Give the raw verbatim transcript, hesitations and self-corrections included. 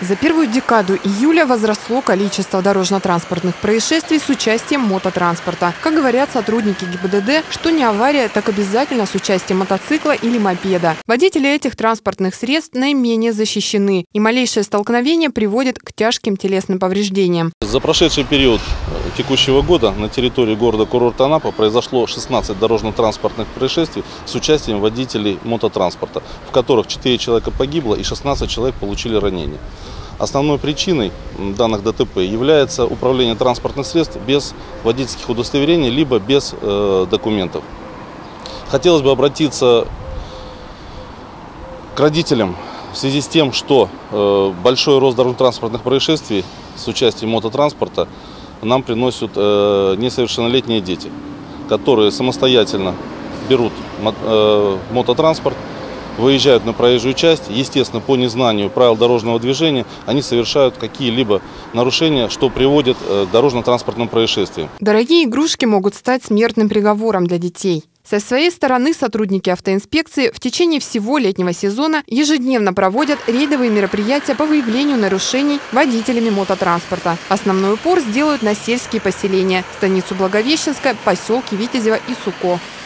За первую декаду июля возросло количество дорожно-транспортных происшествий с участием мототранспорта. Как говорят сотрудники ГИБДД, что не авария, так обязательно с участием мотоцикла или мопеда. Водители этих транспортных средств наименее защищены, и малейшее столкновение приводит к тяжким телесным повреждениям. За прошедший период текущего года на территории города-курорта Анапа произошло шестнадцать дорожно-транспортных происшествий с участием водителей мототранспорта, в которых четыре человека погибло и шестнадцать человек получили ранения. Основной причиной данных ДТП является управление транспортных средств без водительских удостоверений либо без э, документов. Хотелось бы обратиться к родителям в связи с тем, что э, большой рост дорожно-транспортных происшествий с участием мототранспорта нам приносят э, несовершеннолетние дети, которые самостоятельно берут э, мототранспорт, выезжают на проезжую часть, естественно, по незнанию правил дорожного движения, они совершают какие-либо нарушения, что приводит к дорожно-транспортным происшествиям. Дорогие игрушки могут стать смертным приговором для детей. Со своей стороны сотрудники автоинспекции в течение всего летнего сезона ежедневно проводят рейдовые мероприятия по выявлению нарушений водителями мототранспорта. Основной упор сделают на сельские поселения, станицу Благовещенская, поселки Витязево и Суко.